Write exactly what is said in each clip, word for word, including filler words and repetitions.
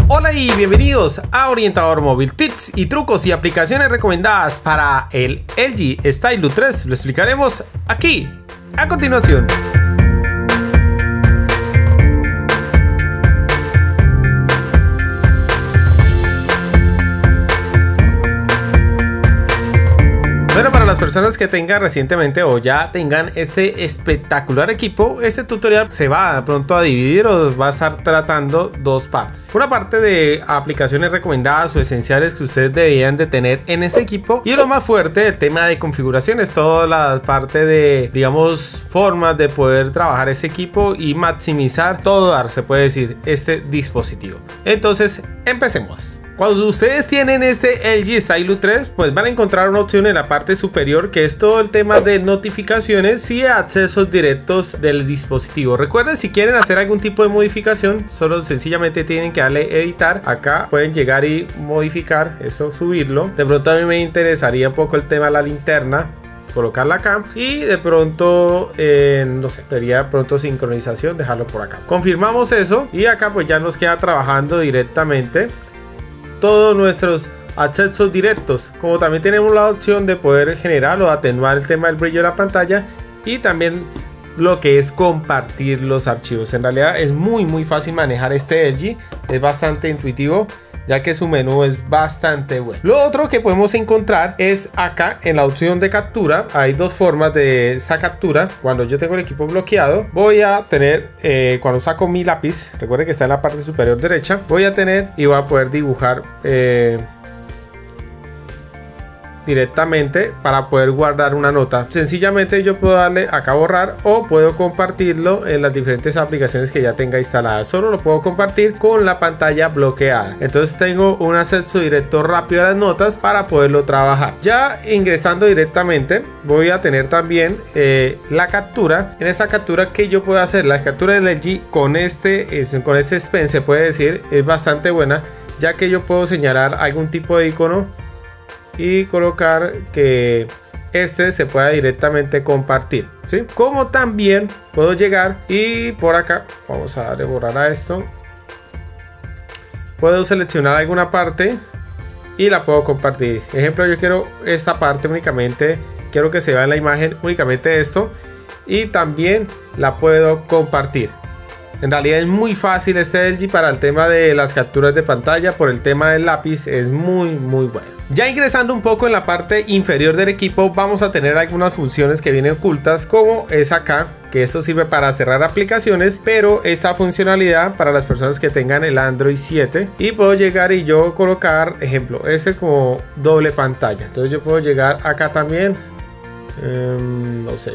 Hola y bienvenidos a Orientador Móvil, tips y trucos y aplicaciones recomendadas para el L G Stylu tres. Lo explicaremos aquí a continuación. Bueno, para las personas que tengan recientemente o ya tengan este espectacular equipo, este tutorial se va pronto a dividir o va a estar tratando dos partes. Una parte de aplicaciones recomendadas o esenciales que ustedes deberían de tener en ese equipo, y lo más fuerte, el tema de configuraciones, toda la parte de, digamos, formas de poder trabajar ese equipo y maximizar todo dar, se puede decir, este dispositivo. Entonces, empecemos. Cuando ustedes tienen este L G Stylu tres, pues van a encontrar una opción en la parte superior que es todo el tema de notificaciones y accesos directos del dispositivo. Recuerden, si quieren hacer algún tipo de modificación, solo sencillamente tienen que darle editar. Acá pueden llegar y modificar eso, subirlo. De pronto a mí me interesaría un poco el tema de la linterna, colocarla acá, y de pronto eh, no sé, sería pronto sincronización, dejarlo por acá. Confirmamos eso y acá pues ya nos queda trabajando directamente todos nuestros accesos directos, como también tenemos la opción de poder generar o atenuar el tema del brillo de la pantalla, y también lo que es compartir los archivos. En realidad es muy muy fácil manejar este L G, es bastante intuitivo, ya que su menú es bastante bueno. Lo otro que podemos encontrar es acá en la opción de captura. Hay dos formas de esa captura. Cuando yo tengo el equipo bloqueado, voy a tener, eh, cuando saco mi lápiz, recuerden que está en la parte superior derecha, voy a tener y voy a poder dibujar eh, directamente para poder guardar una nota. Sencillamente yo puedo darle acá a borrar, o puedo compartirlo en las diferentes aplicaciones que ya tenga instaladas. Solo lo puedo compartir con la pantalla bloqueada. Entonces tengo un acceso directo rápido a las notas para poderlo trabajar. Ya ingresando directamente, voy a tener también eh, la captura. En esa captura que yo puedo hacer, la captura del L G con este, es, con este S Pen, se puede decir, es bastante buena, ya que yo puedo señalar algún tipo de icono y colocar que este se pueda directamente compartir, ¿sí? Como también puedo llegar y por acá vamos a darle borrar a esto, puedo seleccionar alguna parte y la puedo compartir. Ejemplo, yo quiero esta parte únicamente, quiero que se vea en la imagen únicamente esto, y también la puedo compartir. En realidad es muy fácil este L G para el tema de las capturas de pantalla. Por el tema del lápiz es muy muy bueno. Ya ingresando un poco en la parte inferior del equipo, vamos a tener algunas funciones que vienen ocultas, como es acá, que esto sirve para cerrar aplicaciones, pero esta funcionalidad para las personas que tengan el Android siete, y puedo llegar y yo colocar, ejemplo, ese como doble pantalla. Entonces yo puedo llegar acá también, eh, no sé,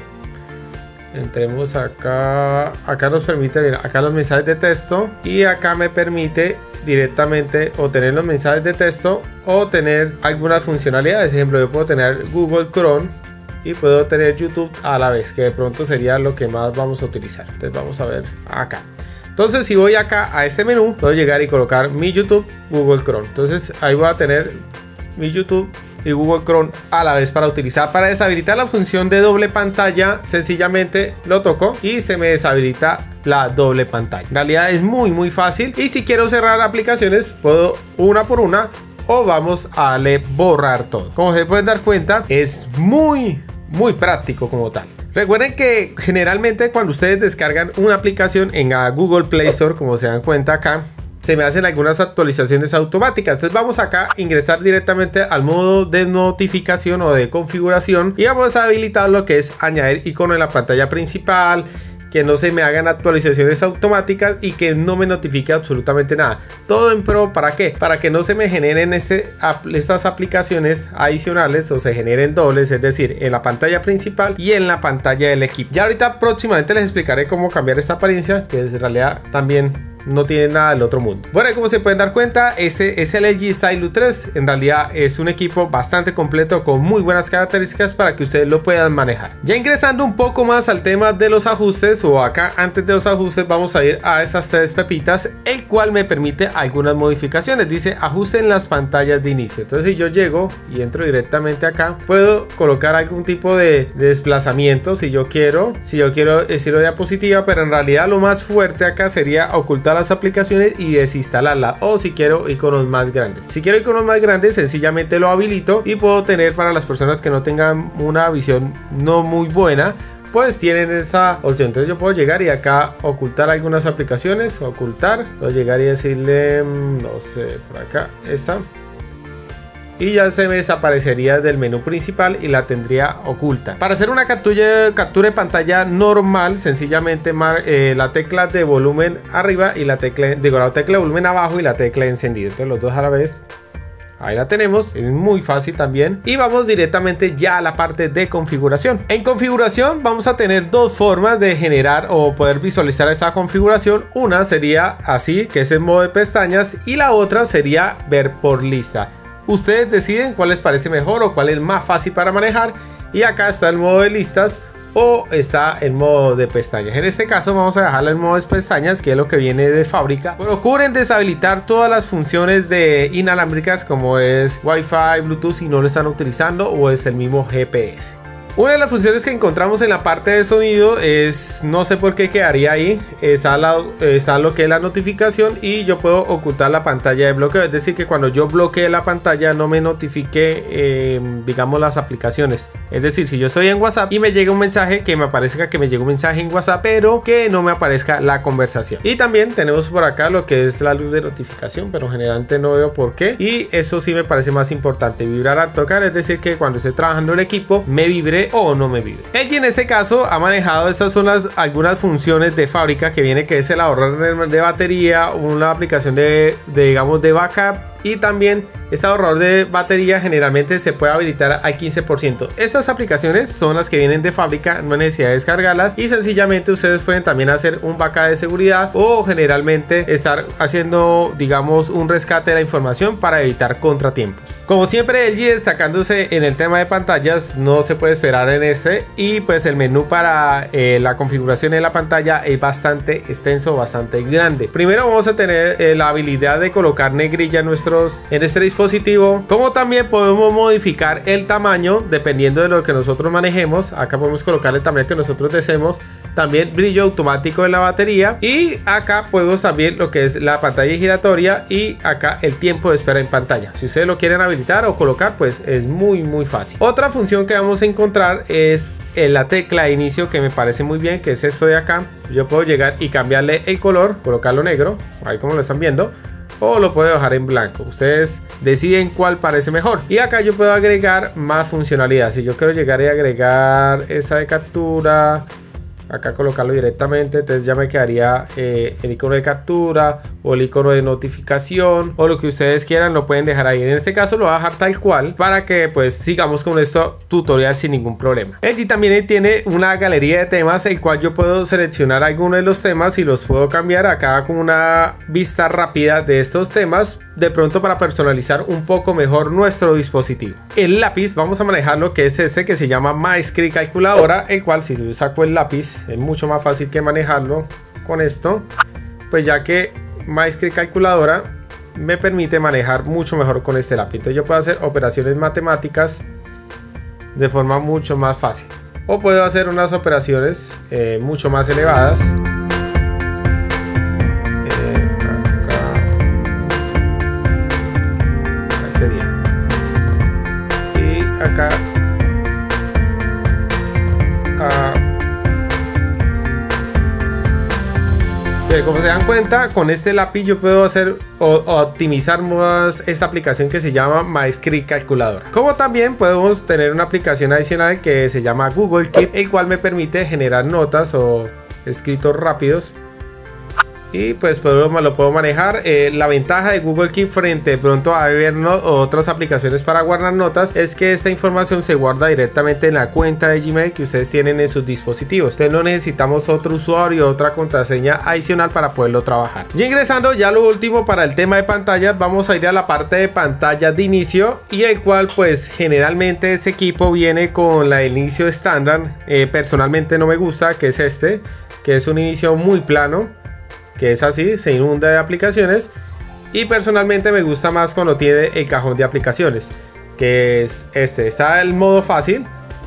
entremos acá, acá nos permite, mira, acá los mensajes de texto, y acá me permite directamente o tener los mensajes de texto o tener algunas funcionalidades. Ejemplo, yo puedo tener Google Chrome y puedo tener YouTube a la vez, que de pronto sería lo que más vamos a utilizar. Entonces vamos a ver acá. Entonces si voy acá a este menú, puedo llegar y colocar mi YouTube, Google Chrome. Entonces ahí voy a tener mi YouTube y Google Chrome a la vez para utilizar. Para deshabilitar la función de doble pantalla, sencillamente lo toco y se me deshabilita la doble pantalla. En realidad es muy muy fácil, y si quiero cerrar aplicaciones puedo una por una, o vamos a darle borrar todo. Como se pueden dar cuenta, es muy muy práctico como tal. Recuerden que generalmente cuando ustedes descargan una aplicación en Google Play Store, como se dan cuenta acá, se me hacen algunas actualizaciones automáticas. Entonces vamos acá a ingresar directamente al modo de notificación o de configuración, y vamos a habilitar lo que es añadir icono en la pantalla principal, que no se me hagan actualizaciones automáticas y que no me notifique absolutamente nada. Todo en pro, ¿para qué? Para que no se me generen este, estas aplicaciones adicionales o se generen dobles, es decir, en la pantalla principal y en la pantalla del equipo. Ya ahorita próximamente les explicaré cómo cambiar esta apariencia, que en realidad también no tiene nada del otro mundo. Bueno, como se pueden dar cuenta, este es el L G Stylu tres. En realidad es un equipo bastante completo con muy buenas características para que ustedes lo puedan manejar. Ya ingresando un poco más al tema de los ajustes, o acá antes de los ajustes vamos a ir a esas tres pepitas, el cual me permite algunas modificaciones. Dice ajuste en las pantallas de inicio. Entonces si yo llego y entro directamente acá, puedo colocar algún tipo de, de desplazamiento si yo quiero, si yo quiero estilo diapositiva, pero en realidad lo más fuerte acá sería ocultar todas las aplicaciones y desinstalarlas, o si quiero iconos más grandes. Si quiero iconos más grandes, sencillamente lo habilito y puedo tener, para las personas que no tengan una visión no muy buena, pues tienen esa opción. Entonces yo puedo llegar y acá ocultar algunas aplicaciones, ocultar, puedo llegar y decirle, no sé, por acá, esta, y ya se me desaparecería del menú principal y la tendría oculta. Para hacer una captura, captura de pantalla normal, sencillamente eh, la tecla de volumen arriba y la tecla, digo, la tecla de volumen abajo y la tecla de encendido. Entonces los dos a la vez. Ahí la tenemos, es muy fácil también. Y vamos directamente ya a la parte de configuración. En configuración vamos a tener dos formas de generar o poder visualizar esta configuración. Una sería así, que es en modo de pestañas, y la otra sería ver por lista. Ustedes deciden cuál les parece mejor o cuál es más fácil para manejar. Y acá está el modo de listas o está en modo de pestañas. En este caso vamos a dejarla en modo de pestañas, que es lo que viene de fábrica. Procuren deshabilitar todas las funciones de inalámbricas, como es Wi-Fi, Bluetooth, si no lo están utilizando, o es el mismo G P S. Una de las funciones que encontramos en la parte de sonido es, no sé por qué quedaría ahí, está, la, está lo que es la notificación, y yo puedo ocultar la pantalla de bloqueo, es decir, que cuando yo bloquee la pantalla no me notifique, eh, digamos, las aplicaciones. Es decir, si yo estoy en WhatsApp y me llega un mensaje, que me aparezca que me llega un mensaje en WhatsApp, pero que no me aparezca la conversación. Y también tenemos por acá lo que es la luz de notificación, pero generalmente no veo por qué, y eso sí me parece más importante, vibrar al tocar, es decir, que cuando esté trabajando el equipo me vibre o no me vibre. L G en este caso ha manejado estas son las, algunas funciones de fábrica que viene, que es el ahorrar de batería, una aplicación de, de digamos de backup, y también este ahorrador de batería generalmente se puede habilitar al quince por ciento. Estas aplicaciones son las que vienen de fábrica, no hay necesidad de descargarlas, y sencillamente ustedes pueden también hacer un backup de seguridad o generalmente estar haciendo, digamos, un rescate de la información para evitar contratiempos. Como siempre, L G destacándose en el tema de pantallas, no se puede esperar en este, y pues el menú para eh, la configuración de la pantalla es bastante extenso, bastante grande. Primero vamos a tener eh, la habilidad de colocar negrilla en nuestros en este dispositivo, como también podemos modificar el tamaño dependiendo de lo que nosotros manejemos. Acá podemos colocar el tamaño que nosotros deseemos, también brillo automático en la batería, y acá podemos también lo que es la pantalla giratoria, y acá el tiempo de espera en pantalla. Si ustedes lo quieren habilitar o colocar, pues es muy muy fácil. Otra función que vamos a encontrar es en la tecla de inicio, que me parece muy bien, que es esto de acá. Yo puedo llegar y cambiarle el color, colocarlo negro, ahí como lo están viendo, o lo puedo dejar en blanco. Ustedes deciden cuál parece mejor. Y acá yo puedo agregar más funcionalidad. Si yo quiero llegar y agregar esa de captura, acá colocarlo directamente, entonces ya me quedaría eh, el icono de captura o el icono de notificación, o lo que ustedes quieran lo pueden dejar ahí. En este caso lo voy a dejar tal cual para que pues sigamos con esto tutorial sin ningún problema. L G también tiene una galería de temas, el cual yo puedo seleccionar alguno de los temas y los puedo cambiar acá con una vista rápida de estos temas, de pronto para personalizar un poco mejor nuestro dispositivo. El lápiz, vamos a manejar lo que es este, que se llama MyScript Calculadora, el cual si saco el lápiz es mucho más fácil que manejarlo con esto, pues ya que MyScript Calculadora me permite manejar mucho mejor con este lápiz. Entonces yo puedo hacer operaciones matemáticas de forma mucho más fácil, o puedo hacer unas operaciones eh, mucho más elevadas. eh, acá. Ahí sería. Y acá ah, como se dan cuenta, con este lápiz yo puedo hacer o, o optimizar más esta aplicación que se llama MyScript Calculadora. Como también podemos tener una aplicación adicional que se llama Google Keep, el cual me permite generar notas o escritos rápidos, y pues, pues lo puedo manejar. Eh, la ventaja de Google Keep frente de pronto a ver no, otras aplicaciones para guardar notas es que esta información se guarda directamente en la cuenta de Gmail que ustedes tienen en sus dispositivos. Entonces no necesitamos otro usuario, otra contraseña adicional para poderlo trabajar. Y ingresando ya lo último para el tema de pantallas, vamos a ir a la parte de pantalla de inicio, y el cual pues generalmente este equipo viene con la inicio estándar. Eh, personalmente no me gusta, que es este, que es un inicio muy plano, que es así, se inunda de aplicaciones, y personalmente me gusta más cuando tiene el cajón de aplicaciones, que es este. Está el modo fácil,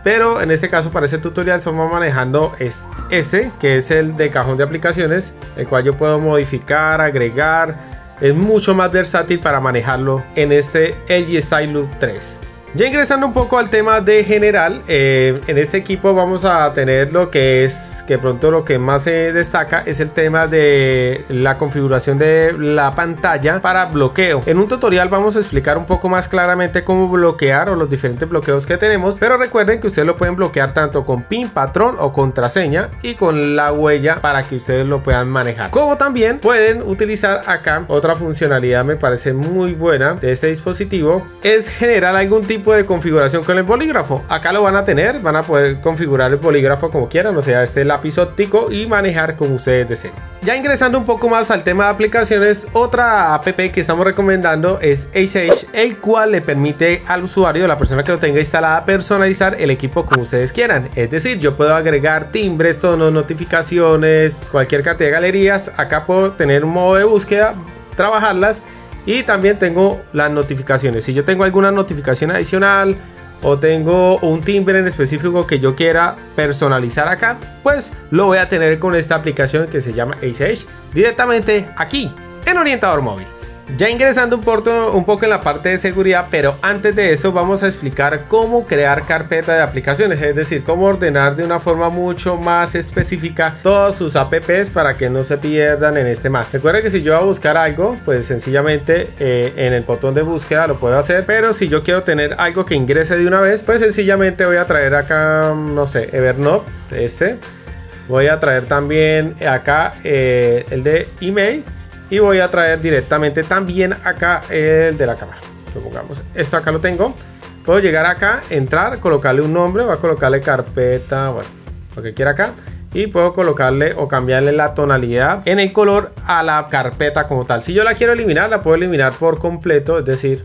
pero en este caso para ese tutorial estamos manejando es este, que es el de cajón de aplicaciones, el cual yo puedo modificar, agregar. Es mucho más versátil para manejarlo en este L G Styloop tres. Ya ingresando un poco al tema de general, eh, en este equipo vamos a tener lo que es, que pronto lo que más se destaca es el tema de la configuración de la pantalla para bloqueo. En un tutorial vamos a explicar un poco más claramente cómo bloquear o los diferentes bloqueos que tenemos, pero recuerden que ustedes lo pueden bloquear tanto con pin, patrón o contraseña y con la huella para que ustedes lo puedan manejar. Como también pueden utilizar acá otra funcionalidad, me parece muy buena de este dispositivo, es generar algún tipo de configuración con el bolígrafo. Acá lo van a tener, van a poder configurar el bolígrafo como quieran, o sea, este lápiz óptico, y manejar como ustedes deseen. Ya ingresando un poco más al tema de aplicaciones, otra app que estamos recomendando es AceH, el cual le permite al usuario, a la persona que lo tenga instalada, personalizar el equipo como ustedes quieran. Es decir, yo puedo agregar timbres, tonos, notificaciones, cualquier cantidad de galerías. Acá puedo tener un modo de búsqueda, trabajarlas. Y también tengo las notificaciones. Si yo tengo alguna notificación adicional o tengo un timbre en específico que yo quiera personalizar acá, pues lo voy a tener con esta aplicación que se llama AceH directamente aquí en Orientador Móvil. Ya ingresando un poco, un poco en la parte de seguridad, pero antes de eso vamos a explicar cómo crear carpeta de aplicaciones, es decir, cómo ordenar de una forma mucho más específica todos sus apps para que no se pierdan en este Mac. Recuerden que si yo voy a buscar algo, pues sencillamente eh, en el botón de búsqueda lo puedo hacer, pero si yo quiero tener algo que ingrese de una vez, pues sencillamente voy a traer acá, no sé, Evernote, este, voy a traer también acá eh, el de email. Y voy a traer directamente también acá el de la cámara. Supongamos, esto acá lo tengo. Puedo llegar acá, entrar, colocarle un nombre. Voy a colocarle carpeta, bueno, lo que quiera acá. Y puedo colocarle o cambiarle la tonalidad en el color a la carpeta como tal. Si yo la quiero eliminar, la puedo eliminar por completo. Es decir,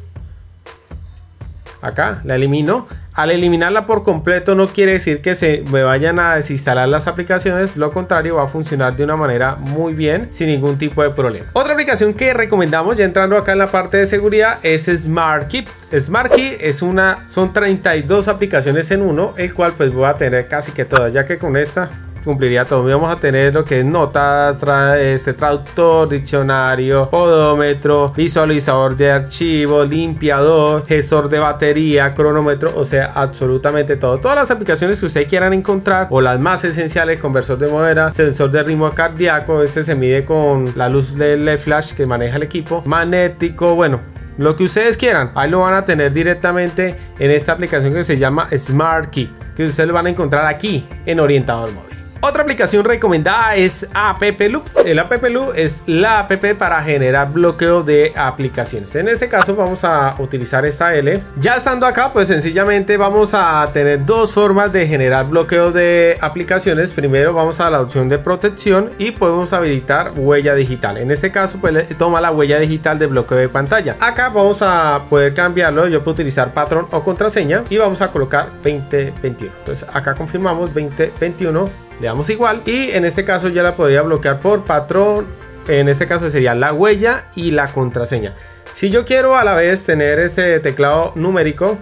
acá la elimino. Al eliminarla por completo no quiere decir que se me vayan a desinstalar las aplicaciones, lo contrario, va a funcionar de una manera muy bien sin ningún tipo de problema. Otra aplicación que recomendamos, ya entrando acá en la parte de seguridad, es SmartKey. SmartKey es una, son treinta y dos aplicaciones en uno, el cual pues voy a tener casi que todas, ya que con esta cumpliría todo. Vamos a tener lo que es notas, tra este traductor, diccionario, odómetro, visualizador de archivo, limpiador, gestor de batería, cronómetro, o sea, absolutamente todo. Todas las aplicaciones que ustedes quieran encontrar, o las más esenciales: conversor de modera, sensor de ritmo cardíaco, este se mide con la luz de L E D flash que maneja el equipo, magnético, bueno, lo que ustedes quieran, ahí lo van a tener directamente en esta aplicación que se llama SmartKey, que ustedes lo van a encontrar aquí en Orientador Móvil. Otra aplicación recomendada es AppLoop. El AppLoop es la app para generar bloqueo de aplicaciones. En este caso vamos a utilizar esta L. Ya estando acá, pues sencillamente vamos a tener dos formas de generar bloqueo de aplicaciones. Primero vamos a la opción de protección y podemos habilitar huella digital. En este caso pues toma la huella digital de bloqueo de pantalla. Acá vamos a poder cambiarlo. Yo puedo utilizar patrón o contraseña y vamos a colocar veinte veintiuno. Entonces acá confirmamos veinte veintiuno. Le damos igual y en este caso ya la podría bloquear por patrón. En este caso sería la huella y la contraseña. Si yo quiero a la vez tener ese teclado numérico,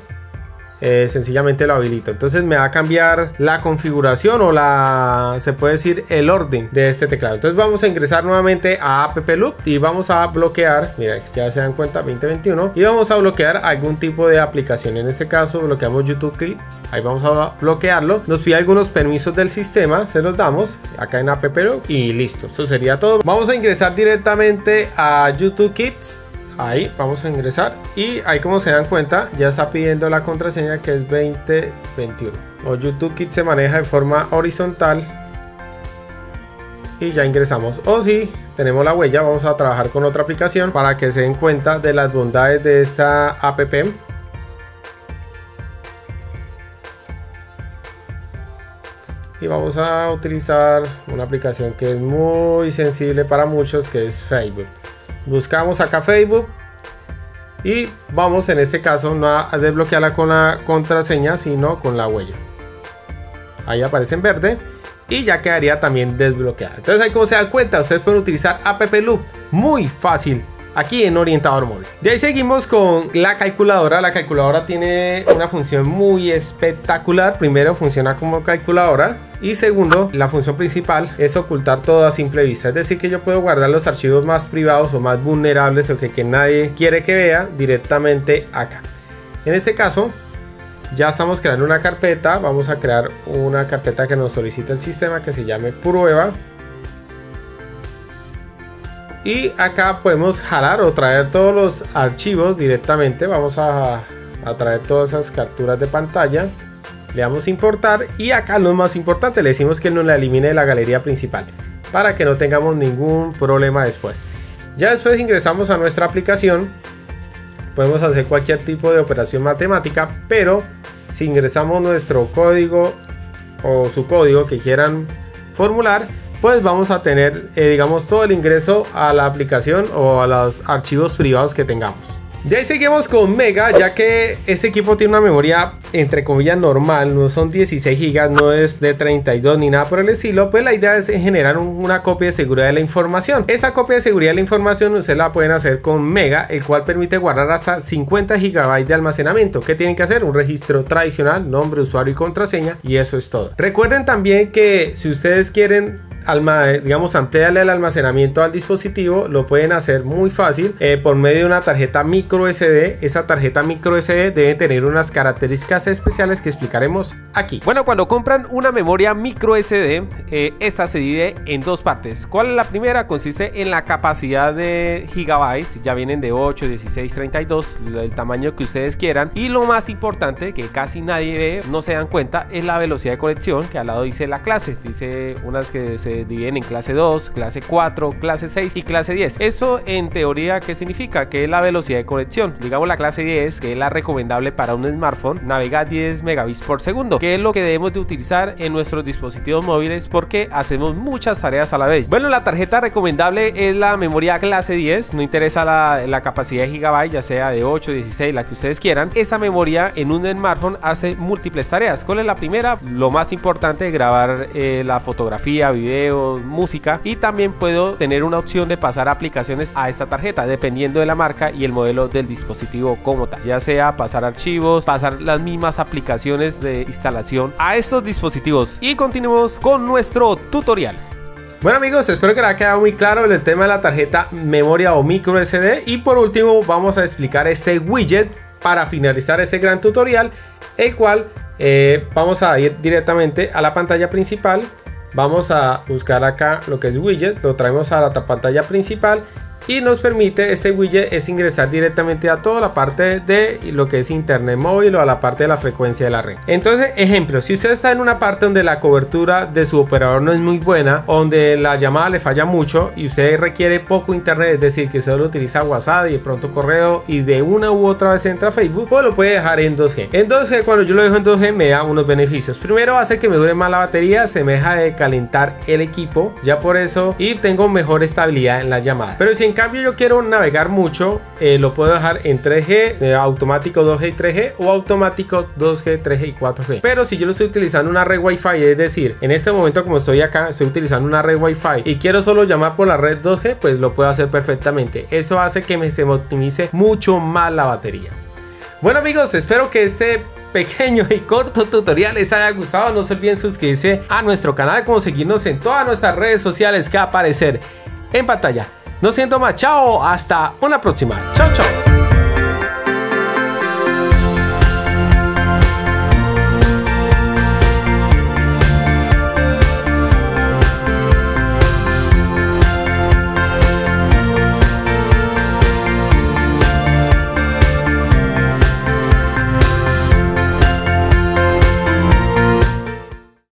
eh, sencillamente lo habilito. Entonces me va a cambiar la configuración o la, se puede decir, el orden de este teclado. Entonces vamos a ingresar nuevamente a AppLoop y vamos a bloquear, mira, ya se dan cuenta, veinte veintiuno, y vamos a bloquear algún tipo de aplicación. En este caso bloqueamos YouTube Kids, ahí vamos a bloquearlo. Nos pide algunos permisos del sistema, se los damos acá en AppLoop y listo, eso sería todo. Vamos a ingresar directamente a YouTube Kids. Ahí vamos a ingresar y ahí, como se dan cuenta, ya está pidiendo la contraseña, que es veinte veintiuno. O YouTube Kids se maneja de forma horizontal y ya ingresamos. O si tenemos la huella, vamos a trabajar con otra aplicación para que se den cuenta de las bondades de esta app. Y vamos a utilizar una aplicación que es muy sensible para muchos, que es Facebook. Buscamos acá Facebook y vamos, en este caso, no a desbloquearla con la contraseña, sino con la huella. Ahí aparece en verde y ya quedaría también desbloqueada. Entonces ahí, como se dan cuenta, ustedes pueden utilizar AppLoop muy fácil aquí en Orientador Móvil. De ahí seguimos con la calculadora. La calculadora tiene una función muy espectacular. Primero, funciona como calculadora. Y segundo, la función principal es ocultar todo a simple vista. Es decir, que yo puedo guardar los archivos más privados o más vulnerables o que, que nadie quiere que vea directamente acá. En este caso, ya estamos creando una carpeta. Vamos a crear una carpeta que nos solicita el sistema que se llame prueba. Y acá podemos jalar o traer todos los archivos directamente. Vamos a, a traer todas esas capturas de pantalla. Le damos importar y acá lo más importante, le decimos que nos la elimine de la galería principal para que no tengamos ningún problema después. Ya después ingresamos a nuestra aplicación. Podemos hacer cualquier tipo de operación matemática, pero si ingresamos nuestro código o su código que quieran formular, pues vamos a tener eh, digamos todo el ingreso a la aplicación o a los archivos privados que tengamos. De ahí seguimos con Mega, ya que este equipo tiene una memoria entre comillas normal, no son dieciséis gigas, no es de treinta y dos ni nada por el estilo. Pues la idea es generar un, una copia de seguridad de la información. Esta copia de seguridad de la información ustedes la pueden hacer con Mega, el cual permite guardar hasta cincuenta gigabytes de almacenamiento. ¿Qué tienen que hacer? Un registro tradicional, nombre, usuario y contraseña, y eso es todo. Recuerden también que si ustedes quieren Alma, digamos ampliarle el almacenamiento al dispositivo, lo pueden hacer muy fácil eh, por medio de una tarjeta micro S D. Esa tarjeta micro S D debe tener unas características especiales que explicaremos aquí. Bueno, cuando compran una memoria micro S D, eh, esta se divide en dos partes. ¿Cuál es la primera? Consiste en la capacidad de gigabytes, ya vienen de ocho, dieciséis, treinta y dos, el tamaño que ustedes quieran. Y lo más importante, que casi nadie ve, no se dan cuenta, es la velocidad de conexión, que al lado dice la clase, dice unas que se dividen en clase dos, clase cuatro, clase seis y clase diez. Esto en teoría, ¿qué significa? Que es la velocidad de conexión. Digamos la clase diez, que es la recomendable para un smartphone, navega diez megabits por segundo, que es lo que debemos de utilizar en nuestros dispositivos móviles porque hacemos muchas tareas a la vez. Bueno, la tarjeta recomendable es la memoria clase diez, no interesa la, la capacidad de gigabyte, ya sea de ocho, dieciséis, la que ustedes quieran. Esta memoria en un smartphone hace múltiples tareas. ¿Cuál es la primera? Lo más importante, grabar eh, la fotografía, video, música, y también puedo tener una opción de pasar aplicaciones a esta tarjeta dependiendo de la marca y el modelo del dispositivo como tal, ya sea pasar archivos, pasar las mismas aplicaciones de instalación a estos dispositivos. Y continuamos con nuestro tutorial. Bueno amigos, espero que les haya quedado muy claro el tema de la tarjeta memoria o micro S D. Y por último vamos a explicar este widget para finalizar este gran tutorial, el cual eh, vamos a ir directamente a la pantalla principal. Vamos a buscar acá lo que es widget, lo traemos a la pantalla principal y nos permite, este widget es ingresar directamente a toda la parte de lo que es internet móvil o a la parte de la frecuencia de la red. Entonces, ejemplo, si usted está en una parte donde la cobertura de su operador no es muy buena, donde la llamada le falla mucho y usted requiere poco internet, es decir, que solo utiliza WhatsApp y de pronto correo y de una u otra vez entra a Facebook, pues lo puede dejar en dos G. En dos G, cuando yo lo dejo en dos G, me da unos beneficios. Primero, hace que me dure más la batería, se me deja de calentar el equipo, ya por eso, y tengo mejor estabilidad en la llamada. Pero si en cambio yo quiero navegar mucho, eh, lo puedo dejar en tres G, eh, automático dos G y tres G, o automático dos G, tres G y cuatro G. Pero si yo lo estoy utilizando una red Wi-Fi, es decir, en este momento como estoy acá, estoy utilizando una red Wi-Fi y quiero solo llamar por la red dos G, pues lo puedo hacer perfectamente. Eso hace que me, se me optimice mucho más la batería. Bueno amigos, espero que este pequeño y corto tutorial les haya gustado. No se olviden suscribirse a nuestro canal, como seguirnos en todas nuestras redes sociales que va a aparecer en pantalla. No siento más, chao, hasta una próxima. Chao, chao.